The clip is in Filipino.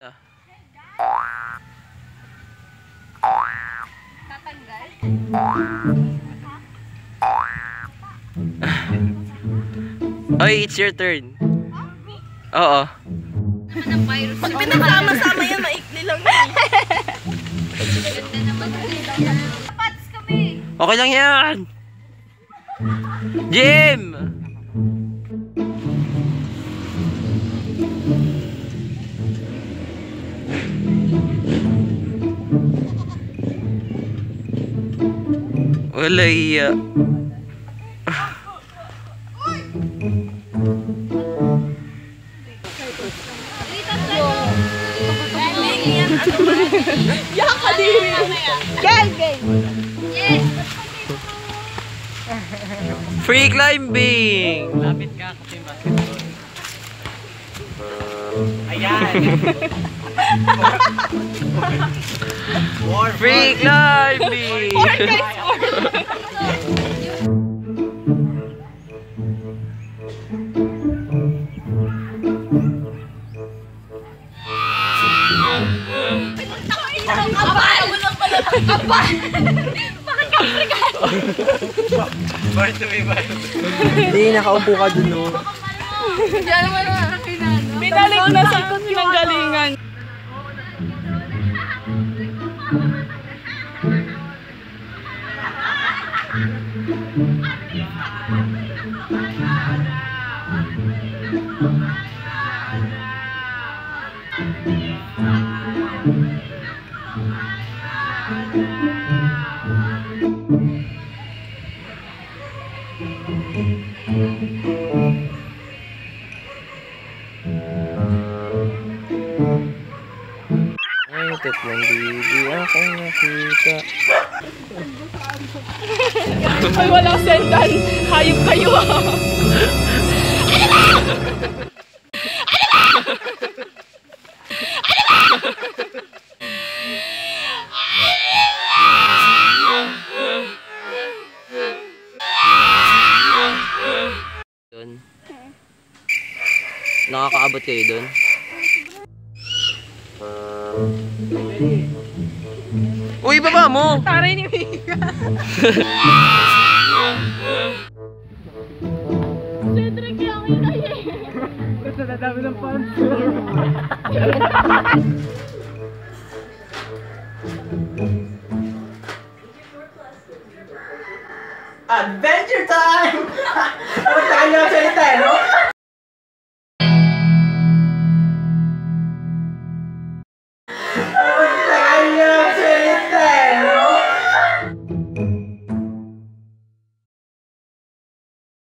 Tatanggal? Oy, it's your turn. Oo. Pag pinasama-sama yan, maikli lang yan. Pats kami. Okay lang yan. Jim! Wala iya. Yan ka diri. Gel, gel. Yes. Free climbing! Lapit ka kasi basketball. Ayan! Free climbing! Born to be bad. Hindi, nakaupo ka dun, no? Diyan naman ang kinano. Binalik na sa pinanggalingan. Ay, tatlong bibi akong nakita. Ay, walang sendan. Hayop kayo. Doon. Nakakaabot kayo doon? Uy, baba mo! Taray ni Mika. Cedric yung inay eh. Basta nadami ng pants. Adventure time! Ano tayo na salita, no?